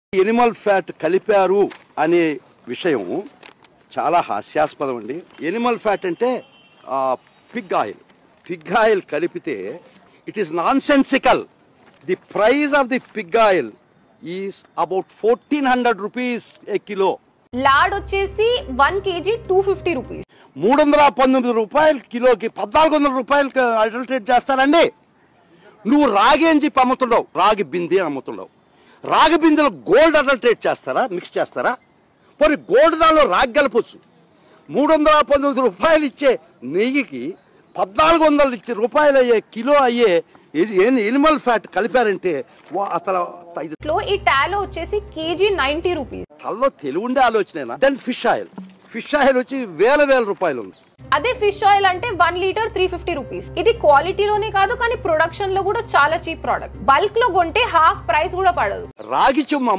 Animal fat కలిపారు అనే విషయం చాలా హాస్యాస్పదం అండి. ఎనిమల్ ఫ్యాట్ అంటే పిగ్ ఆయిల్ కలిపితే it is nonsensical. The price of the pig oil is about 1400 rupees a kilo. Lard వచ్చేసి 1 kg 250 రూపీస్. 319 రూపాయలు కిలోకి 1400 రూపాయలకి అడల్టరేట్ చేస్తారండి. నువ్వు రాగి అని చెప్పి అమ్ముతుండవు, రాగి బిందె అమ్ముతుండవు. రాగి బిందెలో గోల్డ్ అడల్టరేట్ చేస్తారా, మిక్స్ చేస్తారా? పోనీ గోల్డ్ దానిలో రాగి కలపచ్చు. 319 రూపాయలు ఇచ్చే నెయ్యికి 1400 రూపాయలు అయ్యే కిలో అయ్యే ఎనిమల్ ఫ్యాట్ కలిపారంటే అసలు ఈ టాలో వచ్చేసి కేజీ 90 రూపీస్. తల్లో తెలివి ఉండే ఆలోచన. దెన్ ఫిష్ ఆయిల్ వచ్చి వేల రూపాయలు ఉంది. అదే ఫిష్ ఆయిల్ అంటే 1 లీటర్ 350 రూపీస్. ఇది క్వాలిటీలోనే కాదు కానీ ప్రొడక్షన్ లో కూడా చాలా చీప్ ప్రోడక్ట్. బల్క్ లో కొంటే హాఫ్ ప్రైస్ కూడా పడదు. రాగి చెమ్ము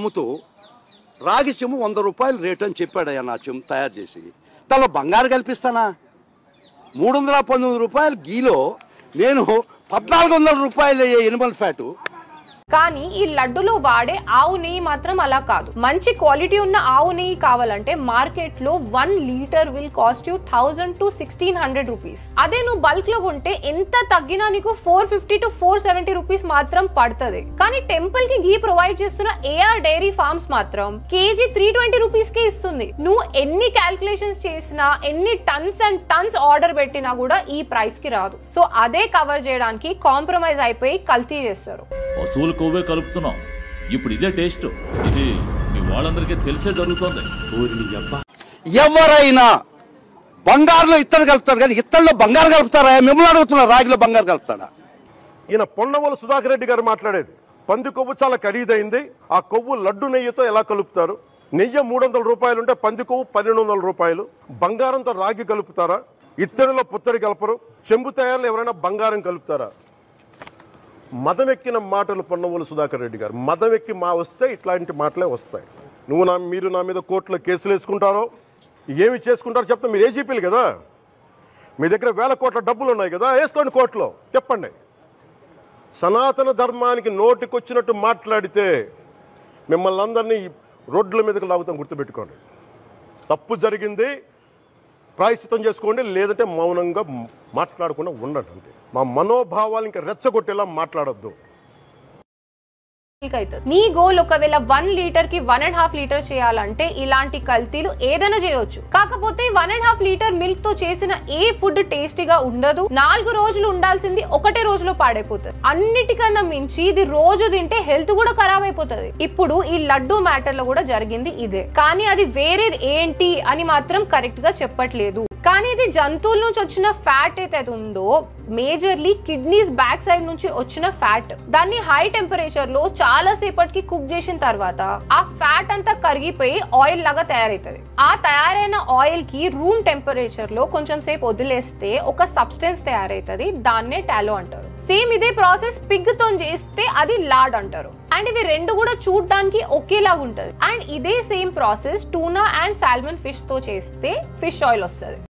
100 రూపాయలు రేటు అని చెప్పాడయ్యా నా చెమ్ము తయారు చేసి. దానిలో బంగారు కల్పిస్తానా? 319 రూపాయలు గీలో నేను 1400 రూపాయలు అయ్యే ఎనిమల్ ఫ్యాటు. కానీ ఈ లడ్డులో వాడే ఆవు నెయ్యి మాత్రం అలా కాదు. మంచి క్వాలిటీ ఉన్న ఆవు నెయ్యి కావాలంటే మార్కెట్ లో 1 litre will cost you 1000 to 1600 rupees. అదే నువ్వు బల్క్ లో కొంటే ఎంత తగ్గినా నీకు 450 to 470 రూపీస్ మాత్రం పడుతుంది. కానీ టెంపుల్ కి ఘీ ప్రొవైడ్ చేస్తున్న ఏఆర్ డైరీ ఫార్మ్స్ మాత్రం కేజీ 320 రూపీస్ కే ఇస్తుంది. నువ్వు ఎన్ని క్యాల్కులేషన్స్ చేసినా, ఎన్ని టన్స్ అండ్ టన్స్ ఆర్డర్ పెట్టినా కూడా ఈ ప్రైస్ కి రాదు. సో అదే కవర్ చేయడానికి కాంప్రమైజ్ అయిపోయి కల్తీ చేస్తారు. వసూలు కొవ్వే కలుపుతున్నాం. ఇప్పుడు ఇదే టేస్ట్. ఇది మీ వాళ్ళందరికీ తెలిసే జరుగుతుంది. ఎవరైనా బంగారులో ఇత్తడి కలుపుతారు కానీ ఇత్తడిలో బంగారు కలుపుతారా? మిమ్మల్ని అడుగుతున్నారు, రాగిలో బంగారు కలుపుతాడా? ఈయన పొన్నవోలు సుధాకర్ రెడ్డి గారు మాట్లాడేది పంది కొవ్వు చాలా ఖరీదైంది, ఆ కొవ్వు లడ్డు నెయ్యితో ఎలా కలుపుతారు? నెయ్యి 300 రూపాయలు ఉంటే పంది కొవ్వు 1200 రూపాయలు. బంగారంతో రాగి కలుపుతారా? ఇత్తడిలో పుత్తడి కలపరు. చెంబు తయారులో ఎవరైనా బంగారం కలుపుతారా? మదమెక్కిన మాటలు పొన్నవోలు సుధాకర్ రెడ్డి గారు. మదమెక్కి వస్తే ఇట్లాంటి మాటలే వస్తాయి. మీరు నా మీద కోర్టులో కేసులు వేసుకుంటారో ఏమి చేసుకుంటారో చెప్తా. మీరు ఏజీపీలు కదా, మీ దగ్గర వేల కోట్ల డబ్బులు ఉన్నాయి కదా, వేసుకోండి కోర్టులో, చెప్పండి. సనాతన ధర్మానికి నోటికొచ్చినట్టు మాట్లాడితే మిమ్మల్ని అందరినీ రోడ్ల మీదకి లాగుతాం, గుర్తుపెట్టుకోండి. తప్పు జరిగింది, ప్రాయశ్చిత్తం చేసుకోండి, లేదంటే మౌనంగా మాట్లాడకుండా ఉండండి అంతే. మా మనోభావాలు ఇంకా రెచ్చగొట్టేలా మాట్లాడొద్దు. నీ గోల్ ఒకవేళ 1 లీటర్ కి 1.5 లీటర్ చేయాలంటే ఇలాంటి కల్తీలు ఏదైనా చేయొచ్చు. కాకపోతే 1.5 లీటర్ మిల్క్ తో చేసిన ఏ ఫుడ్ టేస్టీగా ఉండదు. 4 రోజులు ఉండాల్సింది ఒకటే రోజులో పాడైపోతుంది. అన్నిటికన్నా మించి ఇది రోజు తింటే హెల్త్ కూడా ఖరాబ్ అయిపోతుంది. ఇప్పుడు ఈ లడ్డు మ్యాటర్ లో కూడా జరిగింది ఇదే. కానీ అది వేరేది ఏంటి అని మాత్రం కరెక్ట్ గా చెప్పట్లేదు. కానీ ఇది జంతువుల నుంచి వచ్చిన ఫ్యాట్ ఏదైతే ఉందో, మేజర్లీ కిడ్నీస్ బ్యాక్ సైడ్ నుంచి వచ్చిన ఫ్యాట్, దాన్ని హై టెంపరేచర్ లో చాలా సేపటికి కుక్ చేసిన తర్వాత ఆ ఫ్యాట్ అంతా కరిగిపోయి ఆయిల్ లాగా తయారైతుంది. ఆ తయారైన ఆయిల్ కి రూమ్ టెంపరేచర్ లో కొంచెం సేపు వదిలేస్తే ఒక సబ్స్టెన్స్ తయారైతుంది. దాన్నే టాలో అంటారు. సేమ్ ఇదే ప్రాసెస్ పిగ్ తో చేస్తే అది లాడ్ అంటారు. అండ్ ఇవి రెండు కూడా చూడడానికి ఒకేలాగా ఉంటది. అండ్ ఇదే same process tuna and salmon fish తో చేస్తే ఫిష్ ఆయిల్ వస్తుంది.